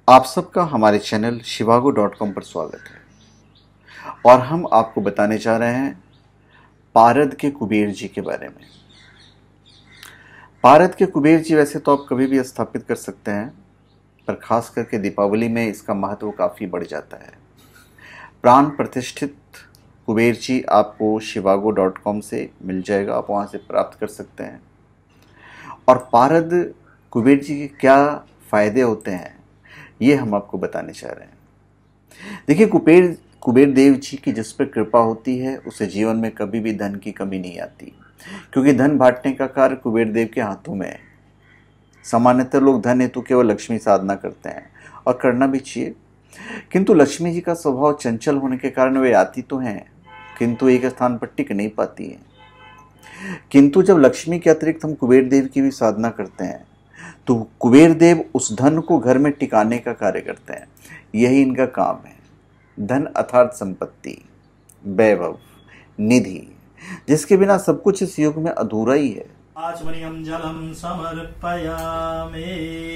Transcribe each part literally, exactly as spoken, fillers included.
आप सबका हमारे चैनल शिवागो डॉट कॉम पर स्वागत है और हम आपको बताने जा रहे हैं पारद के कुबेर जी के बारे में। पारद के कुबेर जी वैसे तो आप कभी भी स्थापित कर सकते हैं, पर खास करके दीपावली में इसका महत्व काफ़ी बढ़ जाता है। प्राण प्रतिष्ठित कुबेर जी आपको शिवागो डॉट कॉम से मिल जाएगा, आप वहाँ से प्राप्त कर सकते हैं। और पारद कुबेर जी के क्या फ़ायदे होते हैं ये हम आपको बताने चाह रहे हैं। देखिए, कुबेर कुबेर देव जी की जिस पर कृपा होती है उसे जीवन में कभी भी धन की कमी नहीं आती, क्योंकि धन बांटने का कार्य कुबेर देव के हाथों में है। सामान्यतः लोग धन हेतु केवल लक्ष्मी साधना करते हैं और करना भी चाहिए, किंतु लक्ष्मी जी का स्वभाव चंचल होने के कारण वे आती तो हैं किंतु एक स्थान पर टिक नहीं पाती हैं। किंतु जब लक्ष्मी के अतिरिक्त हम कुबेर देव की भी साधना करते हैं तो कुबेर देव उस धन को घर में टिकाने का कार्य करते हैं। यही इनका काम है। धन अर्थात संपत्ति, वैभव, निधि, जिसके बिना सब कुछ इस युग में अधूरा ही है। आचमनीयं जलम समर्पयामि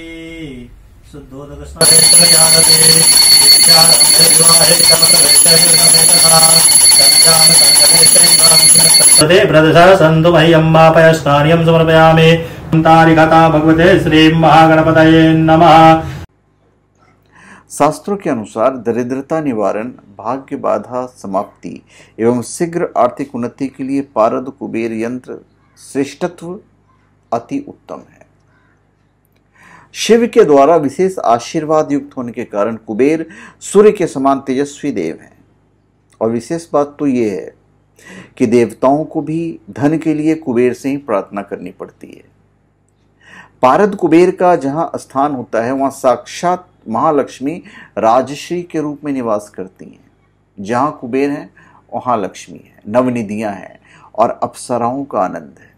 तदे प्रदशा संतु मह्यं वापयस्थानियं समर्पयामि। तारिकथा भगवते श्री महागणपतये नमः। शास्त्रों के अनुसार दरिद्रता निवारण, भाग्य बाधा समाप्ति एवं शीघ्र आर्थिक उन्नति के लिए पारद कुबेर यंत्र श्रेष्ठत्व अति उत्तम है। शिव के द्वारा विशेष आशीर्वाद युक्त होने के कारण कुबेर सूर्य के समान तेजस्वी देव हैं। और विशेष बात तो ये है कि देवताओं को भी धन के लिए कुबेर से ही प्रार्थना करनी पड़ती है। पारद कुबेर का जहां स्थान होता है वहां साक्षात महालक्ष्मी राजश्री के रूप में निवास करती हैं। जहां कुबेर है वहां लक्ष्मी है, नवनिधियां हैं और अप्सराओं का आनंद है।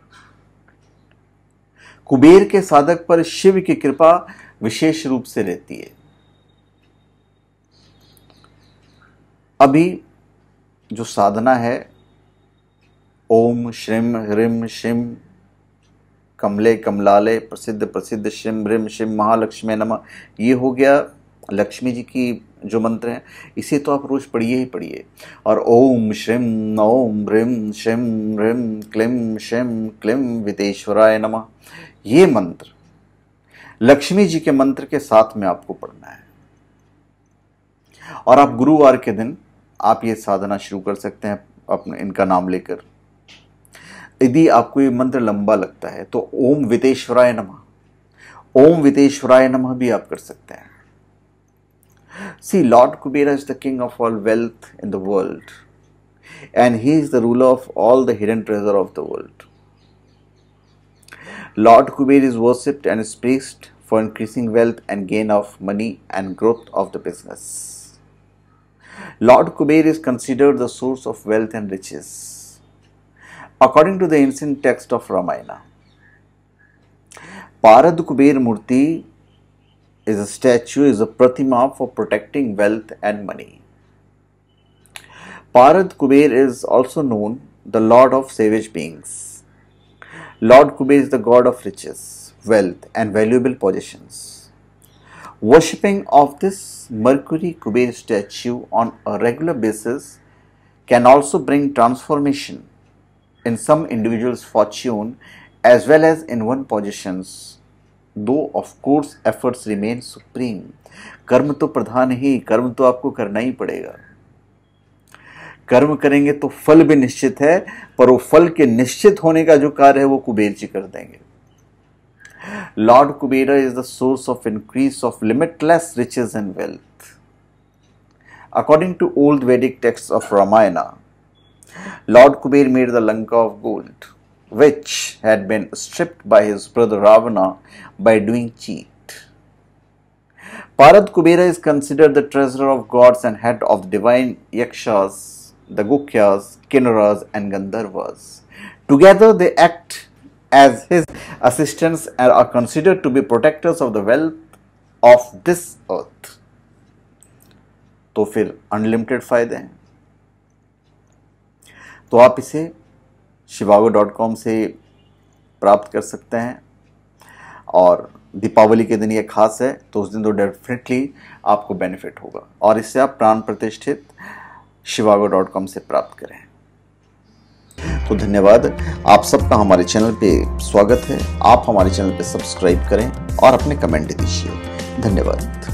कुबेर के साधक पर शिव की कृपा विशेष रूप से रहती है। अभी जो साधना है ओम श्रीम ह्रीम शिम कमले कमलाले प्रसिद्ध प्रसिद्ध शिम ह्रीम शिम महालक्ष्मी नमः, ये हो गया लक्ष्मी जी की जो मंत्र हैं। इसे तो आप रोज पढ़िए ही पढ़िए। और ओम श्रीम ओम ह्रीम शिम ह्रीम क्लीम शिम क्लीम विदेश्वराय नमः, ये मंत्र लक्ष्मी जी के मंत्र के साथ में आपको पढ़ना है। और आप गुरुवार के दिन आप ये साधना शुरू कर सकते हैं अपने इनका नाम लेकर। यदि आपको ये मंत्र लंबा लगता है तो ओम विदेश्वराय नमः, ओम विदेश्वराय नमः भी आप कर सकते हैं। See, Lord Kubera is the king of all wealth in the world, and he is the ruler of all the hidden treasure of the world. Lord Kuber is worshipped and is praised for increasing wealth and gain of money and growth of the business. Lord Kuber is considered the source of wealth and riches. According to the ancient text of Ramayana, Parad Kuber Murti is a statue, is a pratima for protecting wealth and money. Parad Kuber is also known the Lord of savage beings. Lord Kuber is the god of riches, wealth and valuable possessions. Worshipping of this Mercury Kuber statue on a regular basis can also bring transformation in some individual's fortune as well as in one's possessions, though of course efforts remain supreme. कर्म तो प्रधान ही, कर्म तो आपको करना ही पड़ेगा। कर्म करेंगे तो फल भी निश्चित है, पर वो फल के निश्चित होने का जो कार्य है वो कुबेर जी कर देंगे। Lord Kubera is the source of increase of limitless riches and wealth. According to old Vedic texts of Ramayana, Lord Kuber made the Lanka of gold, which had been stripped by his brother Ravana by doing cheat. Parad Kubera is considered the treasurer of gods and head of the divine Yakshas, the Gukyas, Kinnaras and Gandharvas. Together they act as his assistants and are considered to be protectors of the wealth of this earth. तो फिर unlimited फायदे हैं। तो आप इसे शिवागो dot com से प्राप्त कर सकते हैं और दीपावली के दिन ये खास है, तो उस दिन तो डेफिनेटली आपको बेनिफिट होगा। और इससे आप प्राण प्रतिष्ठित शिवागो डॉट कॉम से प्राप्त करें। तो धन्यवाद, आप सबका हमारे चैनल पे स्वागत है। आप हमारे चैनल पे सब्सक्राइब करें और अपने कमेंट दीजिए। धन्यवाद।